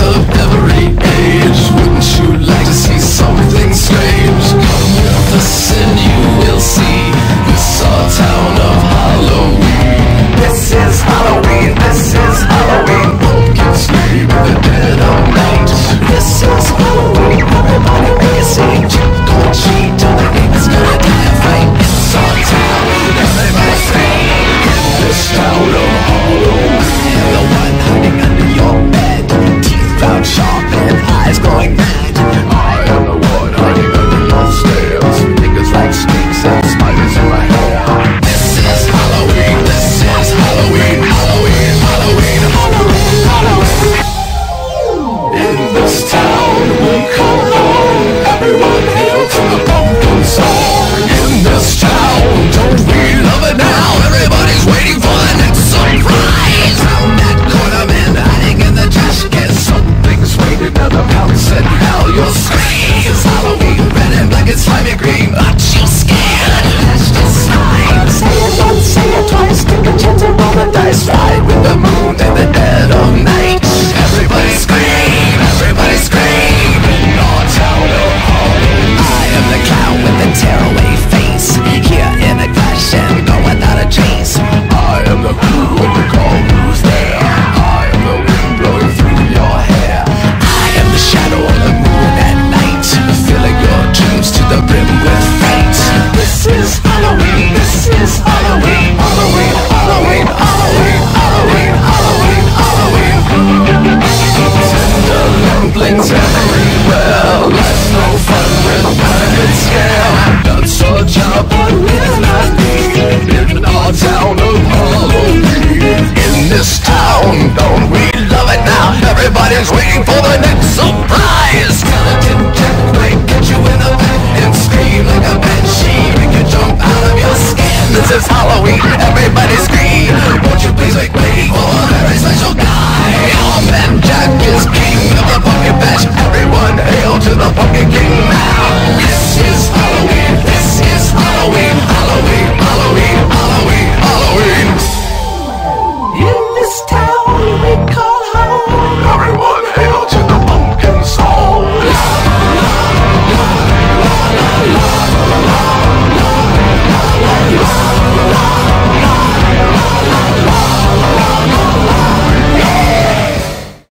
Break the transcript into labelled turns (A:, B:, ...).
A: of every age. Wouldn't you like to see something strange? Come with us and you will see. This our town of Halloween. This is Halloween, this is Halloween. Pumpkins scream in the dead of night. This is Halloween, everybody make a scene. Trick or treat, till the neighbors gonna die a fight. It's our town, everybody scream. In this town of Halloween. The one hiding under your bed, teeth out sharp and eyes glowing red. I am the one hiding under your stairs, fingers like snakes and spiders in my hair. This is Halloween, this is Halloween, Halloween, Halloween, Halloween, Halloween. In this town we call home, everyone hail to the pumpkin song. In this town, don't we love it now? Everybody's waiting for the next surprise. Round that corner, man, hiding in the trash can. Something's waiting at the pounce and hell you'll scream. It's Halloween, red and black and slimy green. Aren't you scared? That's just fine. Say it once, say it twice, take a chance and roll the dice. Ride with the moon in the dead of night. Everybody scream, everybody scream. In our town of Halloween. I am the clown with the tearaway face, here in a clash and go without a trace. I am the who when we call who's there. I am the wind blowing through your hair. I am the shadow of the moon at night, filling your dreams to the brim with fright. This is Halloween, this is Halloween, Halloween, Halloween, Halloween, Halloween, Halloween, Halloween. Tender lumplings everywhere. Life's no fun with private scare. That's our job, but we're not needed in our town of Halloween. In this town, don't we love it now? Everybody's waiting for the next surprise. Skeleton Jack might get you in the back and scream like a banshee, make you jump out of your skin. This is Halloween, everybody scream. Won't you please make way for a very special guy?